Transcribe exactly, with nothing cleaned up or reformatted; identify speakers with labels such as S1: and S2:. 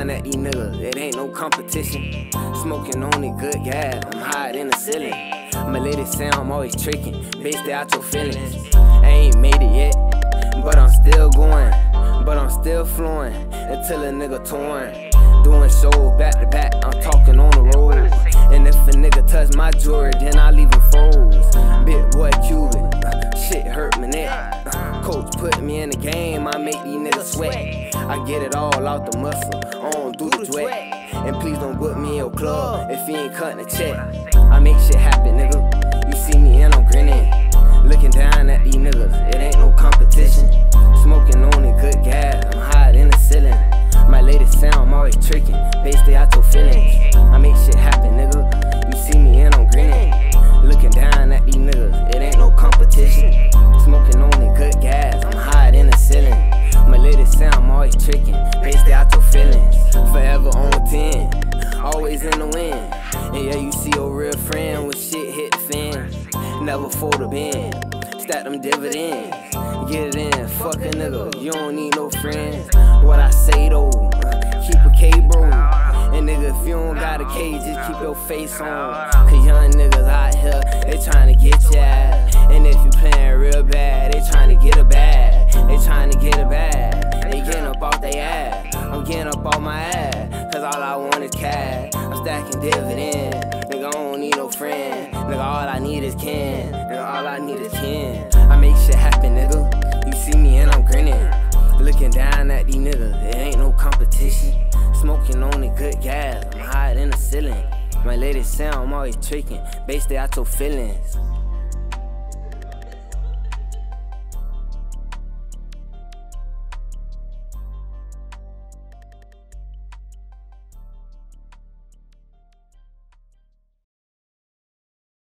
S1: down at these niggas, it ain't no competition. Smoking only good gas, I'm higher than the ceiling. My lady say I'm always tricking, based it out your feelings. I ain't made it yet, but I'm still going. But I'm still flowing, until a nigga torn. Doing shows back to back, I'm talking on the road. And if a nigga touch my jewelry, then I leave him froze. Big boy Cuban, uh, shit hurt my neck. uh, Coach put me in the game, I make these niggas sweat. I get it all out the muscle, I don't do the sweat. And please don't book me in your club if you ain't cutting a check. I make shit happen, nigga. You see me and I'm grinning, looking down at these niggas, it ain't no competition. Smoking only good gas, I'm higher than the ceiling. My lady say I'm always tricking, based it out your feelings. I make shit happen, nigga. You see me and I'm grinning, looking down at these niggas, it ain't no competition. Smoking only good gas, I'm higher than the ceiling. My lady say I'm always tricking, based it out your feelings. Forever on ten, always in the wind. And yeah, you see your real friend when shit hit the fan. Never fold a bin, stack them dividends. Get it in, fuck a nigga, you don't need no friends. What I say though, keep a K bro. And nigga, if you don't got a K, just keep your face on. Cause young niggas out here, they tryna get your ass. And if you playing real bad, they tryna get a bag. They tryna get a bag, they getting up off they ass. I'm getting up off my ass, cause all I want is cash. I'm stacking dividends, nigga, I don't need no friend. Nigga, all I need is kin, nigga, all I need is kin. I make shit happen, nigga, you see me and I'm grinning, looking down at these niggas, it ain't no competition. Smoking only good gas, I'm higher than the ceiling. My lady say I'm always tricking, based it out your feelings.